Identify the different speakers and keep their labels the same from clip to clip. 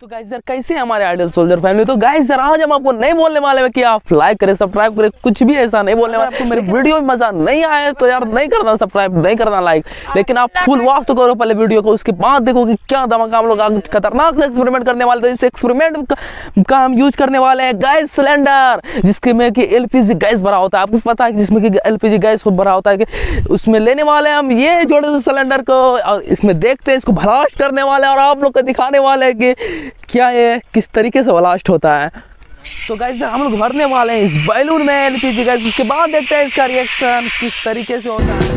Speaker 1: Guys यार कैसे हैं हमारे आइडियल सोल्जर फैमिली। तो गाइस यार आज हम आपको नहीं बोलने वाले हैं कि आप लाइक करें सब्सक्राइब करें, कुछ भी ऐसा नहीं बोलने वाले। आपको मेरे वीडियो में मजा नहीं आया तो यार नहीं करना सब्सक्राइब, नहीं करना लाइक, लेकिन आप फुल वॉच तो करो पहले वीडियो को, उसके बाद देखो कि क्या धमाका हम लोग आज खतरनाक से एक्सपेरिमेंट करने वाले। तो इस एक्सपेरिमेंट का हम यूज करने वाले हैं गैस सिलेंडर, जिसके में कि एलपीजी गैस भरा होता है। आपको पता है जिसमें कि एलपीजी गैस भरा होता है कि उसमें लेने वाले हम ये जोड़े से सिलेंडर को, और इसमें देखते हैं, इसको ब्लास्ट करने वाले हैं और आप लोग को दिखाने वाले हैं कि क्या ये किस तरीके से ब्लास्ट होता है। तो गाइस हम लोग भरने वाले हैं इस बैलून में एलपीजी गैस, उसके बाद देखते हैं इसका रिएक्शन किस तरीके से होता है।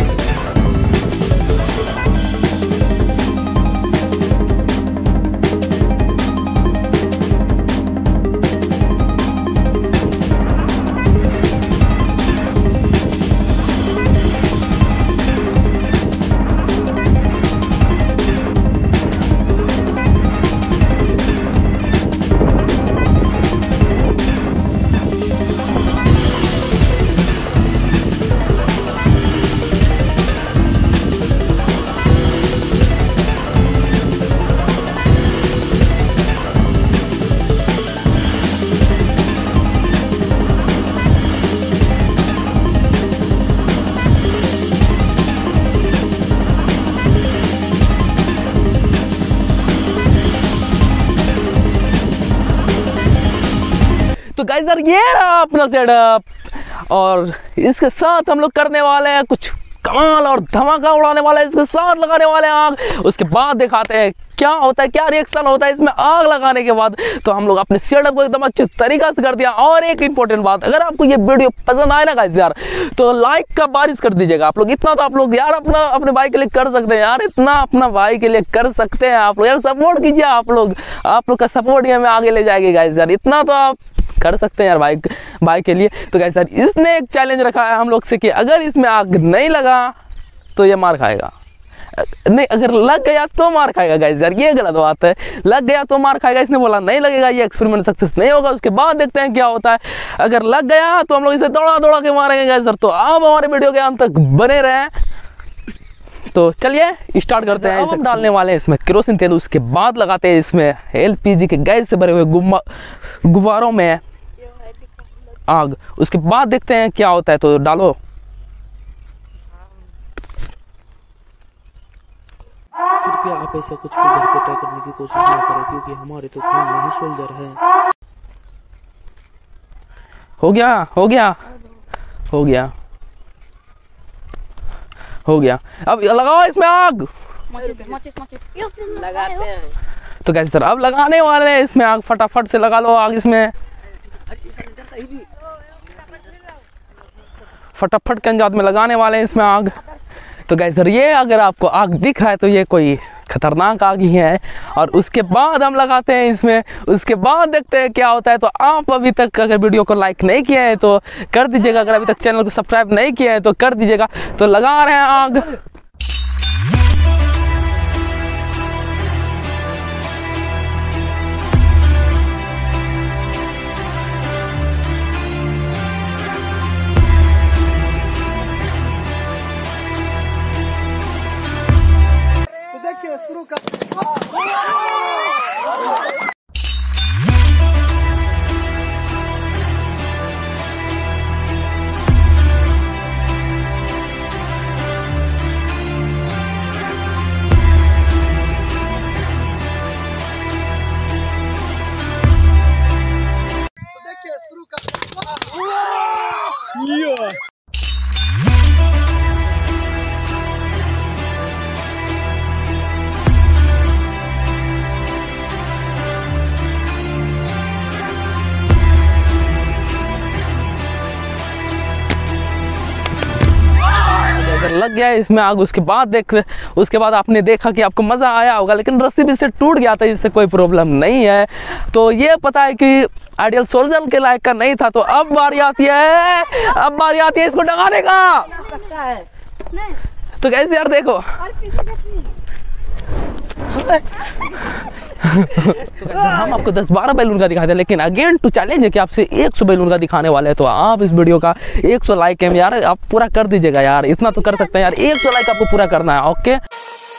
Speaker 1: तो गाइस यार ये रहा अपना सेटअप, और इसके साथ हम लोग करने वाले हैं कुछ कमाल और धमाका उड़ाने वाले हैं। इसके साथ लगाने वाले हैं आग, उसके बाद दिखाते हैं क्या होता है, क्या रिएक्शन होता है इसमें आग लगाने के बाद। तो हम लोग अपने सेटअप को एकदम अच्छे तरीका से कर दिया। और एक इंपॉर्टेंट बात, अगर आपको ये वीडियो पसंद आए ना गाइस यार, तो लाइक का बारिश कर दीजिएगा आप लोग। इतना तो आप लोग यार अपने भाई के लिए कर सकते हैं यार, इतना अपना भाई के लिए कर सकते हैं आप लोग यार। सपोर्ट कीजिए आप लोग का सपोर्ट ही हमें आगे ले जाएगी गाइस यार, इतना तो आप कर सकते हैं यार भाई के लिए। तो गाइस यार इसने एक चैलेंज रखा है हम लोग से कि अगर इसमें आग नहीं लगा तो ये मार खाएगा, नहीं अगर लग गया तो मार खाएगा। गाइस यार ये गलत बात है, लग गया तो मार खाएगा। इसने बोला नहीं लगेगा, ये एक्सपेरिमेंट सक्सेस नहीं होगा। उसके बाद देखते हैं क्या होता है। अगर लग गया तो हम लोग इसे दौड़ा के मारेंगे गाइस यार। तो आप हमारे वीडियो के अंत तक बने रहें। तो चलिए स्टार्ट करते हैं। हम डालने वाले हैं इसमें केरोसिन तेल, उसके बाद लगाते हैं इसमें एलपीजी के गैस से भरे हुए गुब्बारों में आग, उसके बाद देखते हैं क्या होता है। तो डालो।
Speaker 2: कृपया आप ऐसा कुछ भी घर पे ट्राई करने की कोशिश ना करें, क्योंकि हमारे तो खून में ही सोल्जर है।
Speaker 1: हो गया। अब लगाओ इसमें आग,
Speaker 3: लगाते हैं।
Speaker 1: तो कैसे तरह अब लगाने वाले हैं इसमें आग, फटाफट से लगा लो आग इसमें, फटाफट के अंदाज में लगाने वाले हैं इसमें आग। तो गाइस सर ये अगर आपको आग दिख रहा है तो ये कोई खतरनाक आग ही है। और उसके बाद हम लगाते हैं इसमें, उसके बाद देखते हैं क्या होता है। तो आप अभी तक अगर वीडियो को लाइक नहीं किया है तो कर दीजिएगा, अगर अभी तक चैनल को सब्सक्राइब नहीं किया है तो कर दीजिएगा। तो लगा रहे हैं आग।
Speaker 2: शुरू कर। देखिए शुरू कर।
Speaker 1: लग गया इसमें आग। उसके बाद आपने देखा कि आपको मज़ा आया होगा, लेकिन रस्सी भी से टूट गया था, इससे कोई प्रॉब्लम नहीं है। तो ये पता है कि आइडियल सोल्जर के लायक का नहीं था। तो अब बारी आती है इसको डगाने का। तो कैसे यार देखो तो हम आपको 10-12 बैलून का दिखाते हैं, लेकिन अगेन टू चैलेंज है कि आपसे 100 बैलून का दिखाने वाले हैं। तो आप इस वीडियो का 100 लाइक है यार, आप पूरा कर दीजिएगा यार, इतना तो कर सकते हैं यार, 100 लाइक आपको पूरा करना है। ओके।